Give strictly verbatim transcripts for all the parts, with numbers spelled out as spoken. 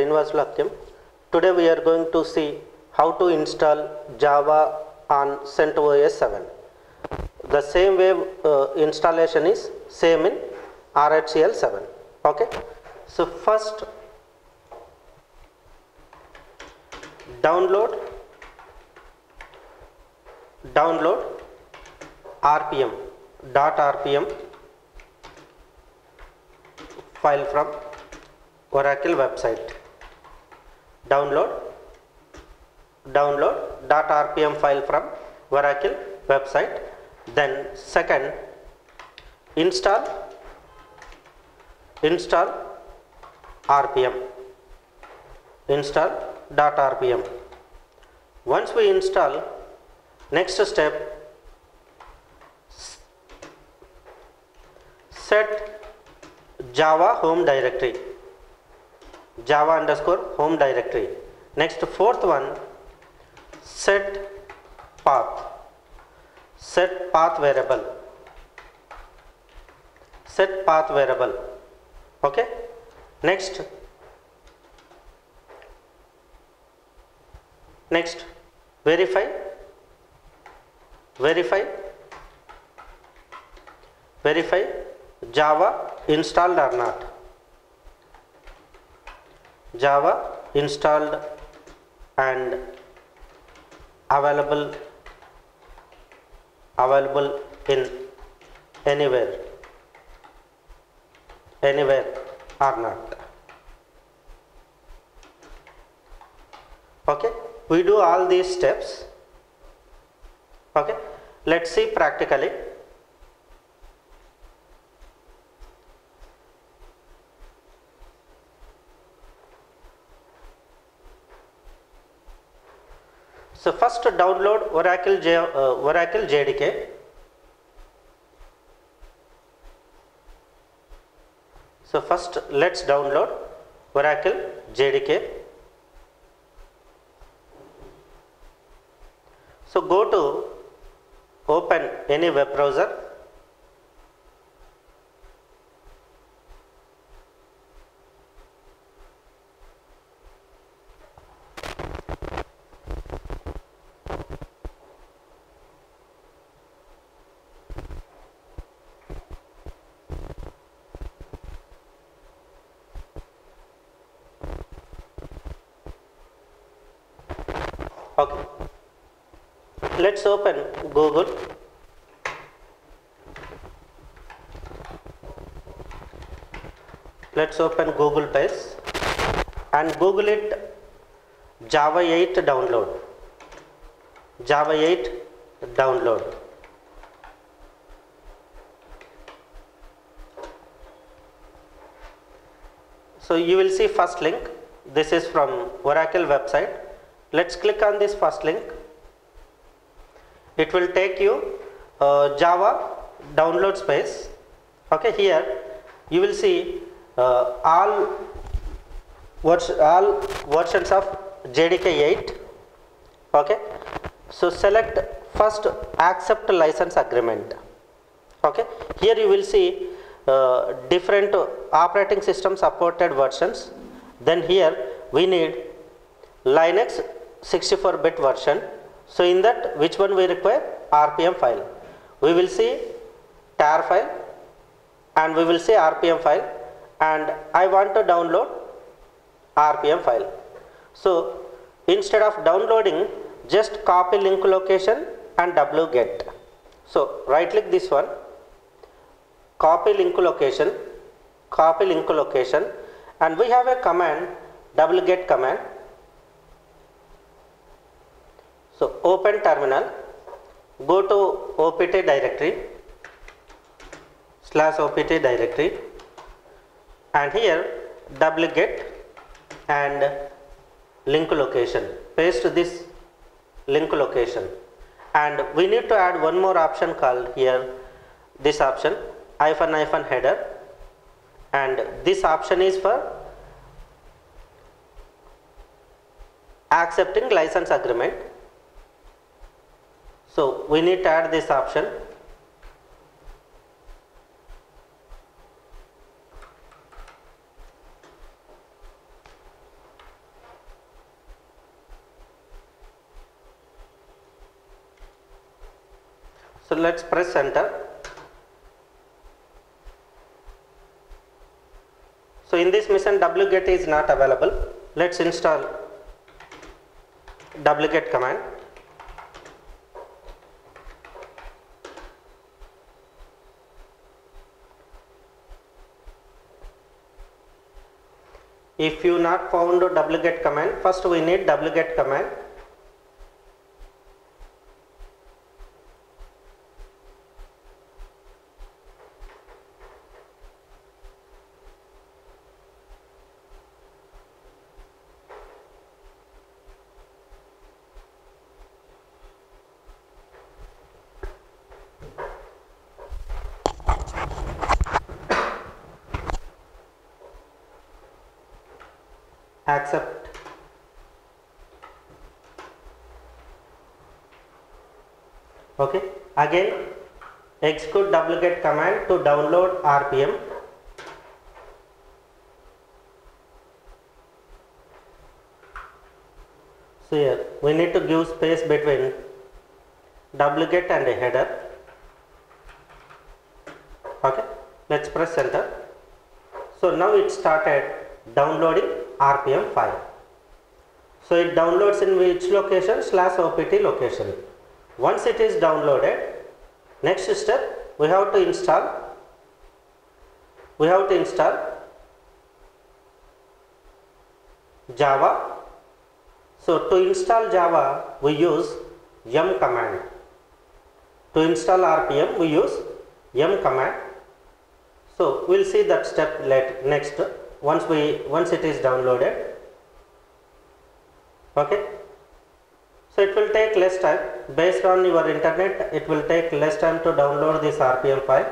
Srinivas Lakyam. Today we are going to see how to install Java on CentOS seven. The same way uh, installation is same in R H C L seven. Okay. So first download download R P M dot R P M file from Oracle website. Download download dot R P M file from Oracle website. Then second, install install R P M install dot R P M. Once we install, next step, set Java home directory, Java underscore home directory. Next, fourth one, set path, set path variable, set path variable. Okay. Next, next, verify, verify, verify Java installed or not. Java installed and available available in anywhere anywhere or not. Okay, we do all these steps. Okay, let's see practically. So first download Oracle J, uh, Oracle J D K. So first let's download Oracle J D K. So go to open any web browser. Okay, let's open Google. Let's open Google page and Google it Java eight download. Java eight download. So you will see first link. This is from Oracle website. Let's click on this first link. It will take you uh, Java download space. Okay, here you will see uh, all all versions of J D K eight. Okay, so select first accept license agreement. Okay, here you will see uh, different operating system supported versions. Then here we need Linux sixty-four bit version. So in that, which one we require? R P M file. We will see tar file and we will see R P M file, and I want to download R P M file. So instead of downloading, just copy link location and wget. So right click this one, copy link location, copy link location, and we have a command, wget command. So open terminal, go to opt directory, slash opt directory, and here wget and link location. Paste this link location, and we need to add one more option called here, this option hyphen hyphen header, and this option is for accepting license agreement. So we need to add this option. So let's press enter. So in this mission wget is not available. Let's install wget command. If you not found wget command, first we need wget command. Accept. Okay, again execute wget command to download R P M. So here we need to give space between wget and a header. Okay, let's press enter. So now it started downloading R P M file. So it downloads in which location? Slash opt location. Once it is downloaded, next step we have to install we have to install Java. So to install Java we use yum command. To install R P M we use yum command. So we'll see that step let next once we once it is downloaded. Okay, so it will take less time based on your internet. It will take less time to download this R P M file.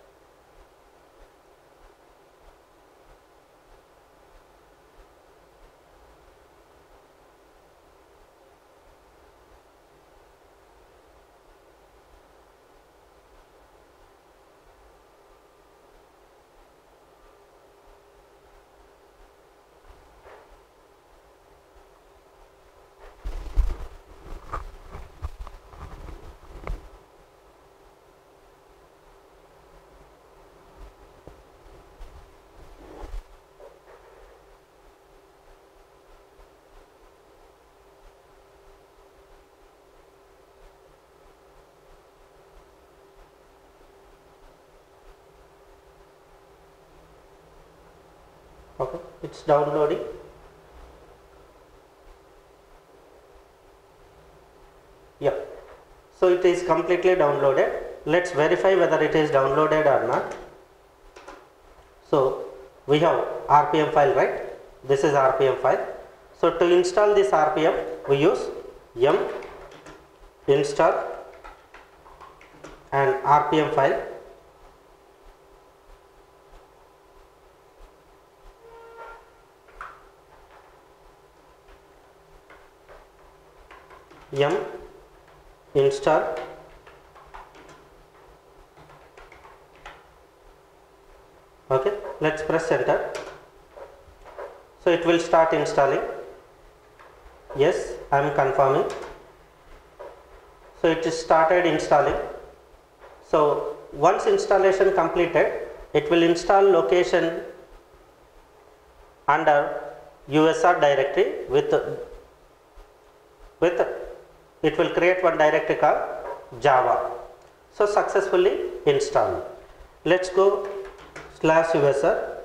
Okay, it's downloading. Yeah, so it is completely downloaded. Let's verify whether it is downloaded or not. So we have R P M file, right? This is R P M file. So to install this R P M we use yum install and R P M file. Yum install okay, let's press enter. So it will start installing. Yes, I am confirming. So it is started installing. So once installation completed, it will install location under U S R directory with with it will create one directory called Java. So successfully installed. Let's go slash U S R.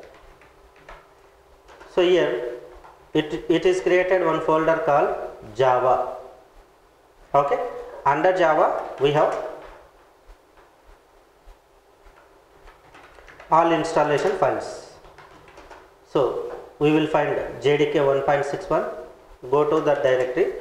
So here it, it is created one folder called Java. Okay, under Java we have all installation files. So we will find J D K one point six one, go to that directory.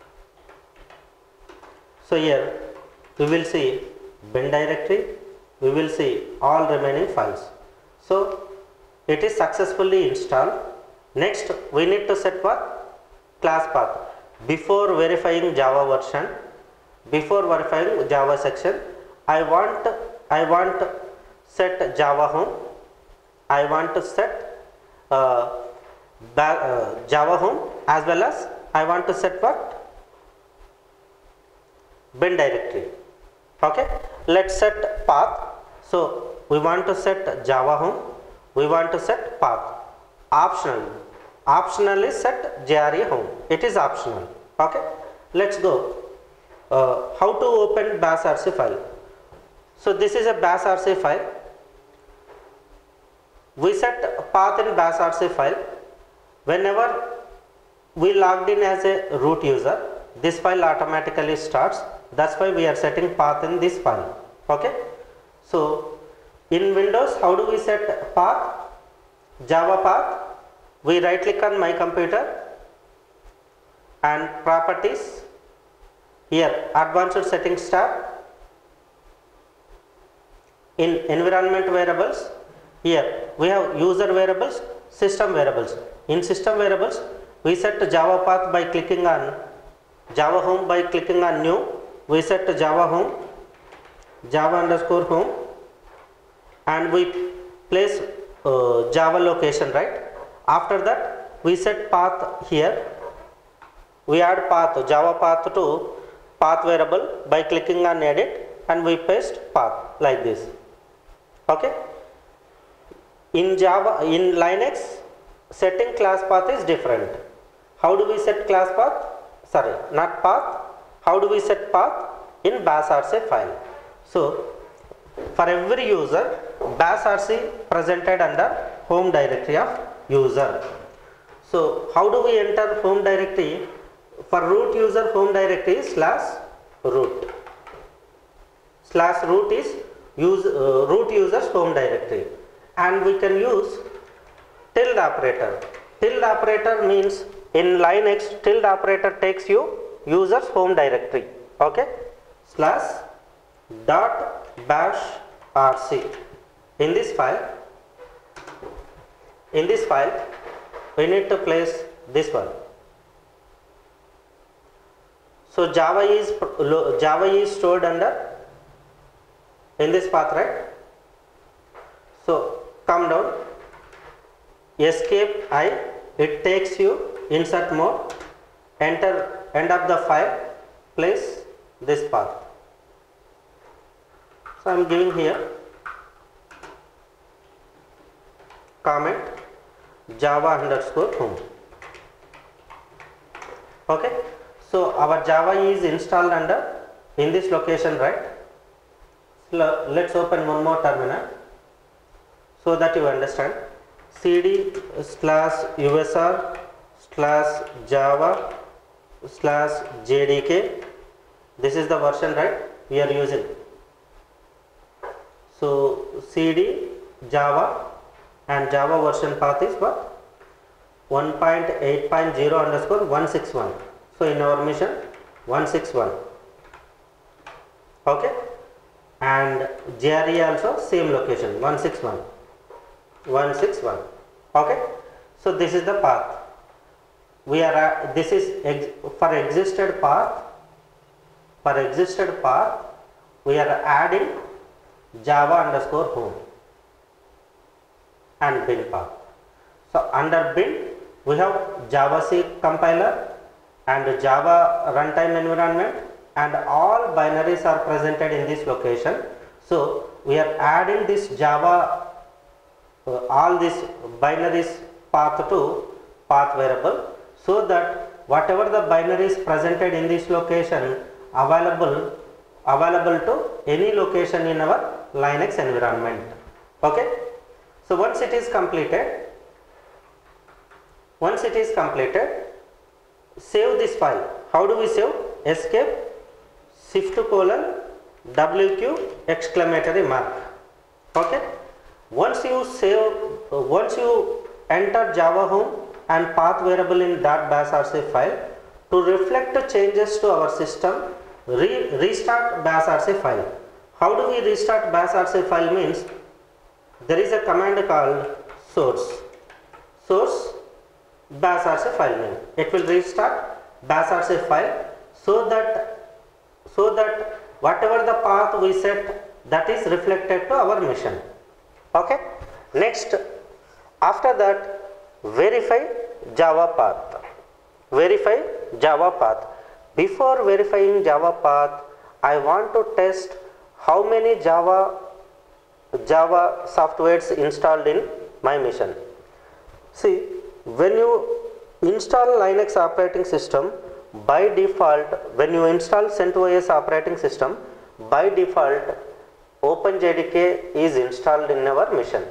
So here we will see bin directory, we will see all remaining files. So it is successfully installed. Next we need to set what? Class path. Before verifying Java version, before verifying Java section, I want I want set Java home. I want to set uh, uh, Java home, as well as I want to set what? Bin directory. Okay, let's set path. So we want to set Java home, we want to set path. Optional, optional is set J R E home, it is optional. Okay, let's go. Uh, how to open bash R C file? So this is a bash R C file. We set path in bash R C file. Whenever we logged in as a root user, this file automatically starts. That's why we are setting path in this file. Okay. So in Windows, how do we set path? Java path. We right click on my computer and properties. Here advanced settings tab. In environment variables, here we have user variables, system variables. In system variables, we set Java path by clicking on Java home by clicking on new. We set Java home, Java underscore home, and we place uh, Java location, right? After that, we set path here. We add path, Java path to path variable by clicking on edit, and we paste path like this. Okay. In Java, in Linux, setting class path is different. How do we set class path? Sorry, not path. How do we set path? In bash R C file. So for every user, bash R C presented under home directory of user. So how do we enter home directory? For root user, home directory is slash root. Slash root is use uh, root user's home directory, and we can use tilde operator. Tilde operator means in Linux, tilde operator takes you user's home directory. Okay, slash dot bash rc. In this file, in this file, we need to place this one. So Java is Java is stored under in this path, right? So come down, escape I, it takes you insert mode, enter end of the file, place this path. So I am giving here comment Java underscore home. Okay, so our Java is installed under in this location, right? Let's open one more terminal so that you understand. Cd slash usr slash java slash jdk. This is the version, right, we are using. So cd java and Java version path is what? one point eight point zero underscore one sixty-one. So in our mission one sixty-one. Okay. And J R E also same location one sixty-one. one sixty-one. Okay. So this is the path. We are uh, this is ex for existed path. For existed path, we are adding Java underscore home and bin path. So under bin we have JavaC compiler and Java runtime environment, and all binaries are presented in this location. So we are adding this Java uh, all these binaries path to path variable, so that whatever the binaries presented in this location available available to any location in our Linux environment. Okay. So once it is completed, once it is completed, save this file. How do we save? Escape, shift colon, W Q exclamatory mark. Okay. Once you save, uh, once you enter Java home and path variable in .bashrc file, to reflect the changes to our system, re restart bashrc file. How do we restart bashrc file? Means there is a command called source. Source bashrc file name. It will restart bashrc file, so that so that whatever the path we set, that is reflected to our machine. Okay. Next, after that, verify Java path. Verify Java path. Before verifying Java path, I want to test how many Java Java softwares installed in my machine? See, when you install Linux operating system, by default, when you install CentOS operating system, by default OpenJDK is installed in our machine.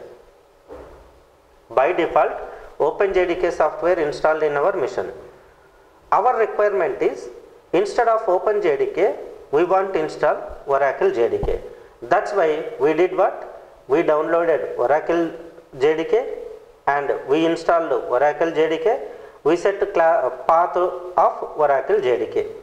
By default, OpenJDK software installed in our machine. Our requirement is, instead of OpenJDK, we want to install Oracle J D K. That's why we did what? We downloaded Oracle J D K and we installed Oracle J D K. We set the path of Oracle J D K.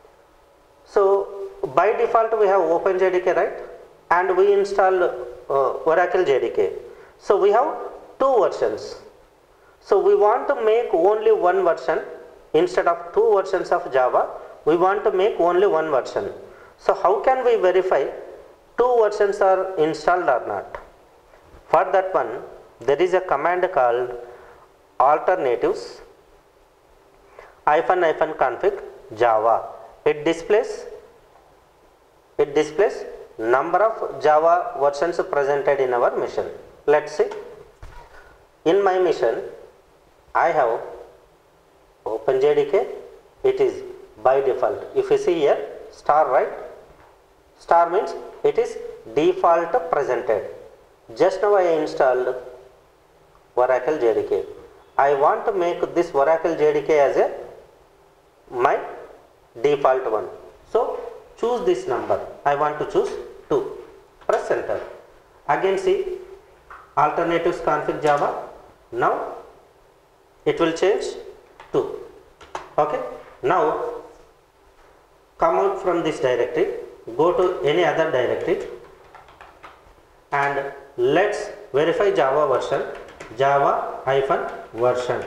So by default we have OpenJDK, right? And we installed uh, Oracle J D K. So we have two versions. So we want to make only one version instead of two versions of Java. We want to make only one version. So how can we verify two versions are installed or not? For that one, there is a command called alternatives hyphen hyphen config Java. It displays it displays number of Java versions presented in our machine. Let's see. In my machine, I have OpenJDK. It is by default. If you see here, star, right? Star means it is default presented. Just now I installed Oracle J D K. I want to make this Oracle J D K as a my default one. So choose this number. I want to choose two. Press enter. Again see alternatives config Java. Now it will change two. Okay. Now come out from this directory. Go to any other directory and let's verify Java version. Java hyphen version.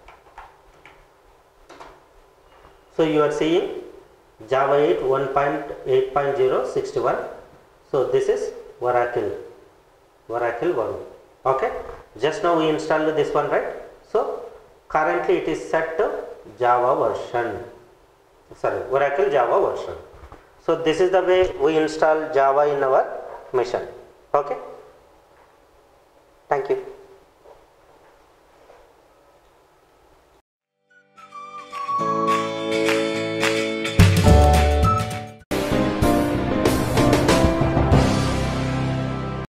So you are seeing Java eight one point eight point zero sixty-one. So this is Oracle. Oracle one. Okay. Just now we installed this one, right? So currently it is set to Java version. Sorry, Oracle Java version. So this is the way we install Java in our machine. Okay.